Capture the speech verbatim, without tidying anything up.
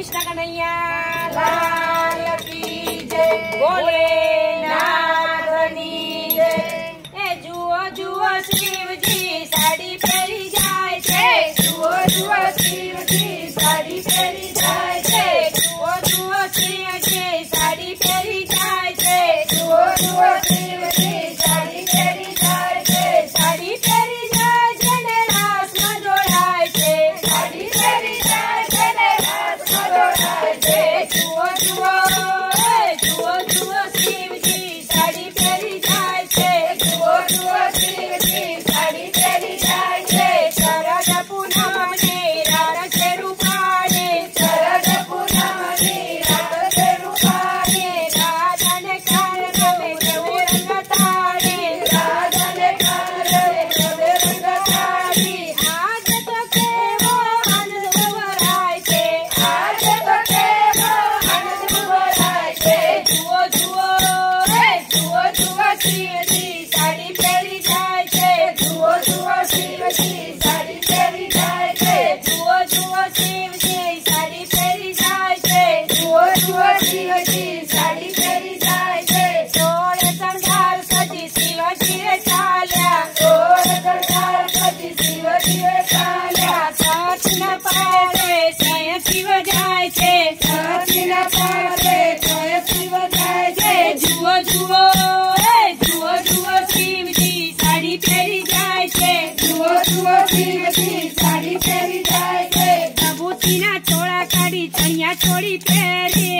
कृष्ण कन्हैया लाल की जय। बोले नाथनी जय। ए जुओ जुओ शिवजी साड़ी पहरी जाए छे। जुओ जुओ शिवजी साड़ी पहरी जाए छे। जुओ जुओ शिवजी साड़ी पहरी जाए छे। जुओ जुओ शिवजी साड़ी पहरी जाए छे। साड़ी पहरी जाए छे ने रास में जोड़ाय छे। साड़ी पहरी जाए छे ने रास में जोड़ाय छे। जुओ जुओ ए जुओ जुओ शिवजी साड़ी पहरी जाए छे। जुओ जुओ शिवजी साड़ी पहरी जाए छे। शरद पूनम ने रात छे रूपाणे। शरद पूनम ने रात छे रूपाणे। राधा ने कारण में रवे रंग तारे। राधा ने कारण में रवे रंग तारी। आज तो केवो आनंद भराय छे। आज तो केवो आनंद भराय छे। जुओ जुओ ए जुओ जुओ शिवजी साड़ी पहरी जाए छे। जुओ जुओ शिवजी साड़ी पहरी जाए छे। जुओ जुओ शिवजी साड़ी पहरी जाए छे। जुओ जुओ शिवजी साड़ी पहरी जाए छे। सोળ શણગાર સજી શિવજીએ ચાલ્યા। સોળ શણગાર સજી શિવજીએ ચાલ્યા। સચના પારે જય શિવ જાય છે। સચના પારે જય શિવ જાય છે। જુઓ જુઓ એ જુઓ જુઓ શિવજી સાડી પહેરી જાય છે। જુઓ જુઓ શિવજી સાડી પહેરી જાય છે। વિભૂતિના ચોળા કાઢી ચણિયા ચોળી પહેરી